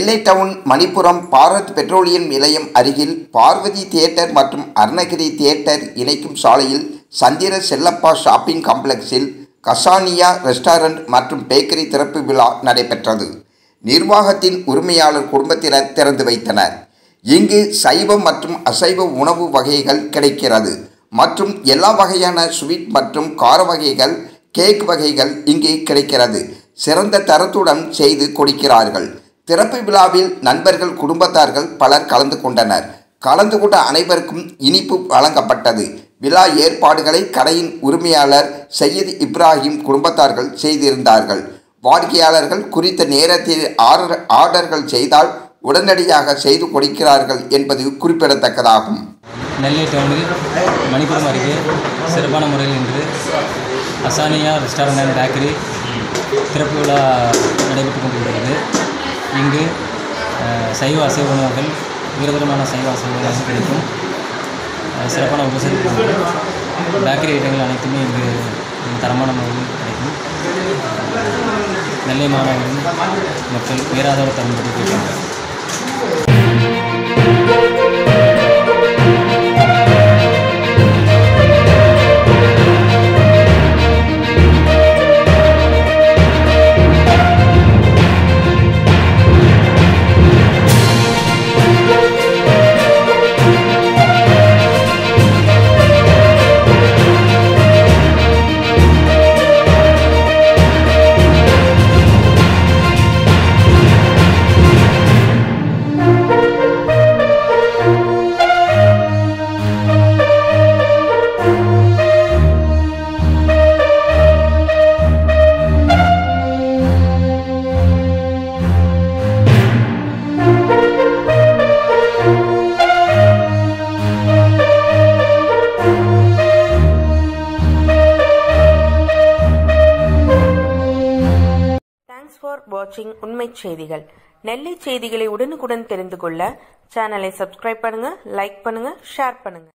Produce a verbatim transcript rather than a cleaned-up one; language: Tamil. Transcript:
நெல்லை டவுன் மணிப்புரம் பாரத் பெட்ரோலியம் நிலையம் அருகில் பார்வதி தியேட்டர் மற்றும் அருணகிரி தியேட்டர் இணைக்கும் சாலையில் சந்திர செல்லப்பா ஷாப்பிங் காம்ப்ளெக்ஸில் கசானியா ரெஸ்டாரண்ட் மற்றும் பேக்கரி திறப்பு விழா நடைபெற்றது. நிர்வாகத்தின் உரிமையாளர் குடும்பத்தினர் திறந்து வைத்தனர். இங்கு சைவம் மற்றும் அசைவ உணவு வகைகள் கிடைக்கிறது மற்றும் எல்லா வகையான ஸ்வீட் மற்றும் கார வகைகள், கேக் வகைகள் இங்கு கிடைக்கிறது. சிறந்த தரத்துடன் செய்து கொடுக்கிறார்கள். திறப்பு விழாவில் நண்பர்கள், குடும்பத்தார்கள் பலர் கலந்து கொண்டனர். கலந்து கொண்ட அனைவருக்கும் இனிப்பு வழங்கப்பட்டது. விழா ஏற்பாடுகளை கடையின் உரிமையாளர் சையத் இப்ராஹிம் குடும்பத்தார்கள் செய்திருந்தார்கள். வாடிக்கையாளர்கள் குறித்த நேரத்தில் ஆர்டர் ஆர்டர்கள் செய்தால் உடனடியாக செய்து கொடுக்கிறார்கள் என்பது குறிப்பிடத்தக்கதாகும். நெல்லை டவுனில் மணிப்புரம் அருகே சிறப்பான முறையில் இன்று கசானியா ரெஸ்டாரண்ட் அண்ட் பேக்கரி திறப்பு விழா நடைபெற்று கொண்டிருக்கிறது. இங்கு சைவ அசைவ உணவுகள், விதவிதமான சைவ அசைவ உணவுகள் கிடைக்கும். சிறப்பான உபசரிப்பு பேக்கரி ஐட்டங்கள் அனைத்துமே இங்கு தரமான முறையில் கிடைக்கும். நெல்லை மாநகரின் மக்கள் பேராதரவு தரும்படி கேட்கிறார்கள். Thanks for watching உண்மை செய்திகள். நெல்லை செய்திகளை உடனுக்குடன் தெரிந்து கொள்ள சேனலை சப்ஸ்கிரைப் பண்ணுங்க, லைக் பண்ணுங்க, ஷேர் பண்ணுங்க.